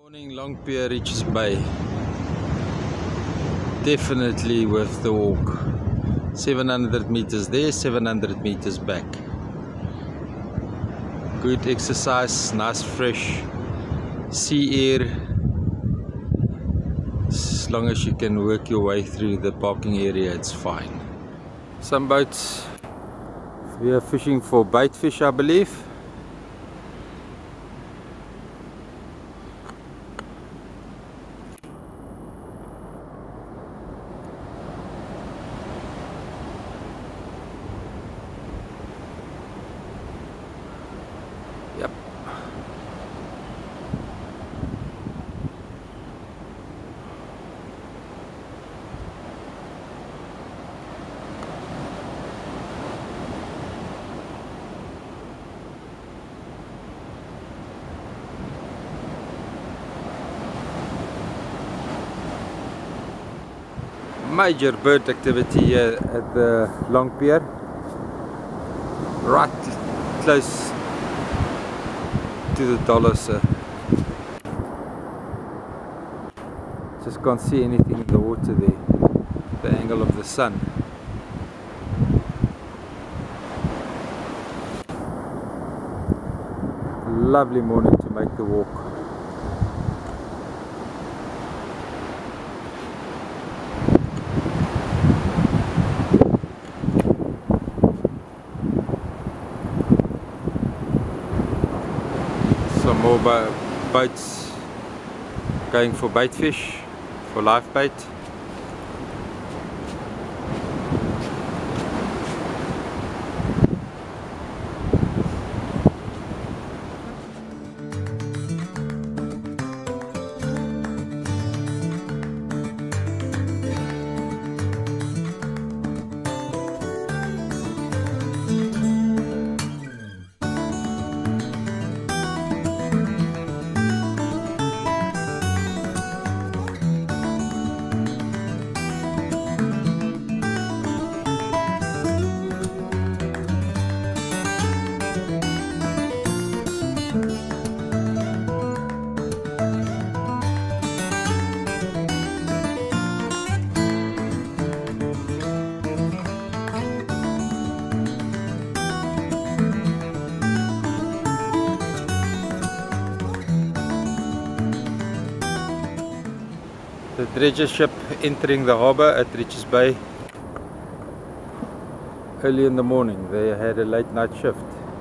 Morning, Longpier, Richards Bay. Definitely worth the walk. 700 meters there, 700 meters back. Good exercise, nice fresh sea air. As long as you can work your way through the parking area, it's fine. Some boats, we are fishing for bait fish, I believe. Yep. Major bird activity here at the Longpier. Right close to the Dollarse. Just can't see anything in the water there. The angle of the sun. Lovely morning to make the walk. Some more boats going for bait fish, for live bait. The dredger ship entering the harbour at Richards Bay early in the morning. They had a late night shift.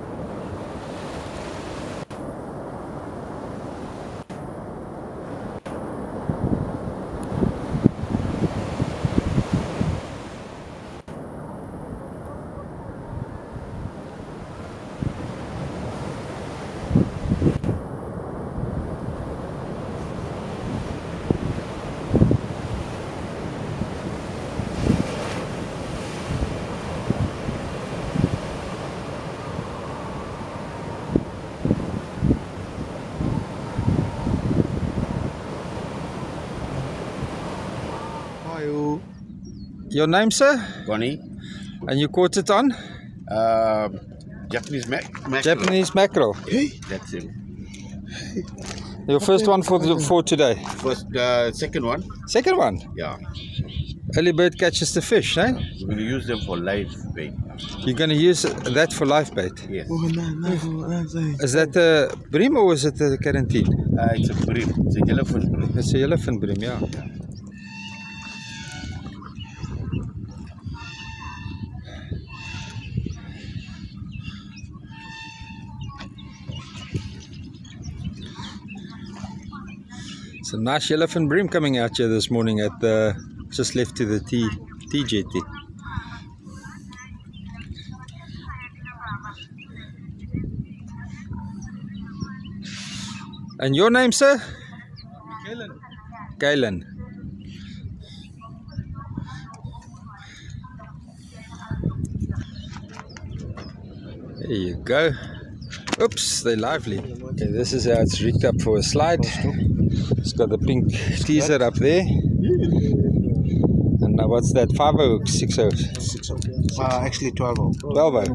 Your name, sir? Connie. And you caught it on? Japanese mackerel. Japanese mackerel. That's him. Your first one for today? First, second one. Second one? Yeah. Early bird catches the fish, eh? We're going to use them for live bait. You're going to use that for live bait? Yes. Is that a bream or is it a carantine? It's a bream. It's a yellowfin bream. It's a yellowfin bream, yeah. It's a nice yellowfin bream coming out here this morning at the just left to the T jetty. And your name, sir? Kalen. Kalen. There you go. Oops, they're lively. Okay, this is how it's rigged up for a slide. It's got the pink teaser up there. And now what's that? 5-0, 6-0? 6-0. Actually 12-0. 12-0.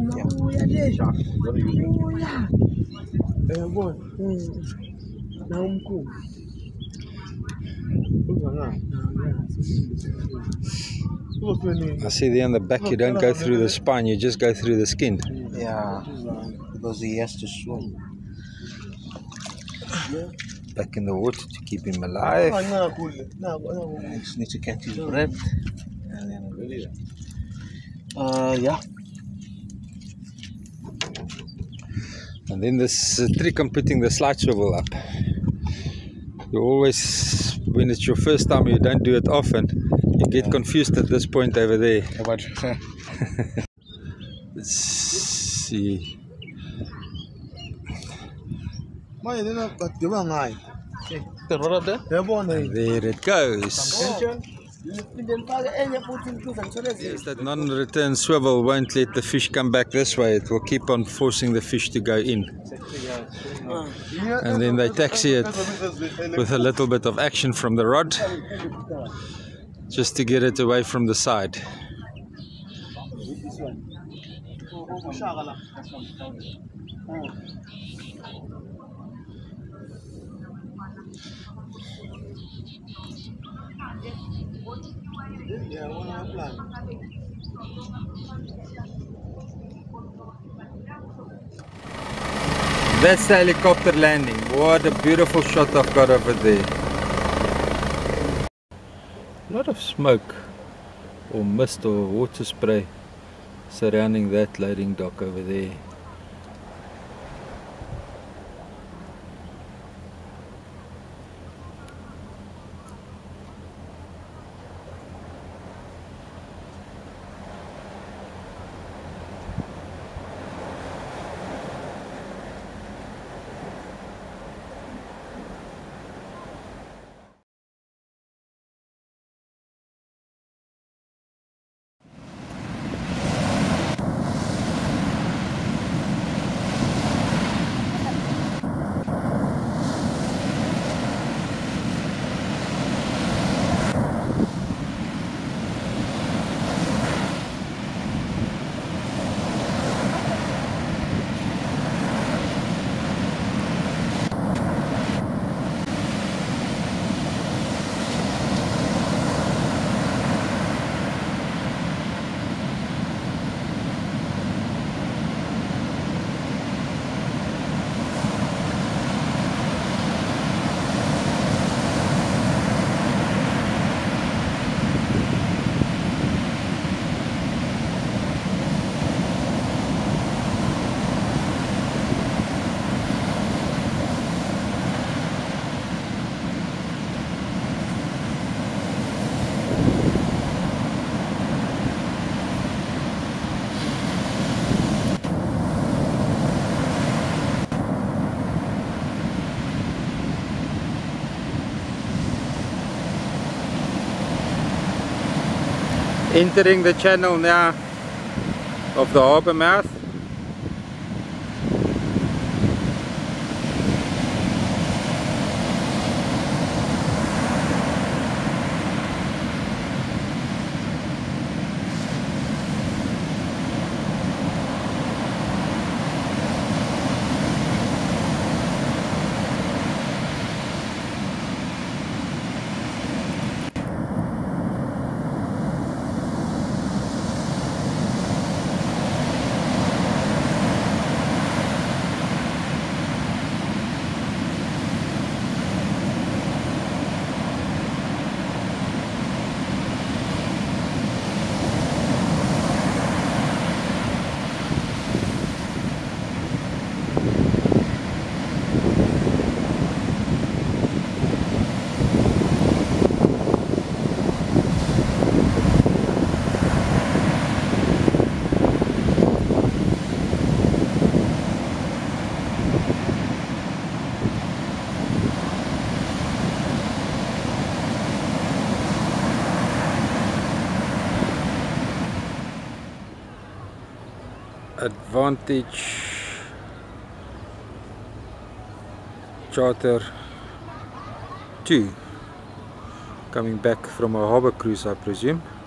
I see there on the back you don't go through the spine, you just go through the skin. Yeah, because he has to swim. Back in the water to keep him alive. I just need to catch his breath. And then, yeah. And then this trick I'm putting the slide swivel up. You always, when it's your first time, you don't do it often, you get confused at this point over there. But Let's see. There it goes. Yes, that non-return swivel won't let the fish come back this way. It will keep on forcing the fish to go in. And then they taxi it with a little bit of action from the rod, just to get it away from the side. That's the helicopter landing. What a beautiful shot I've got over there. A lot of smoke or mist or water spray surrounding that loading dock over there. Entering the channel now of the harbour mouth. Advantage Charter 2, coming back from a harbour cruise, I presume.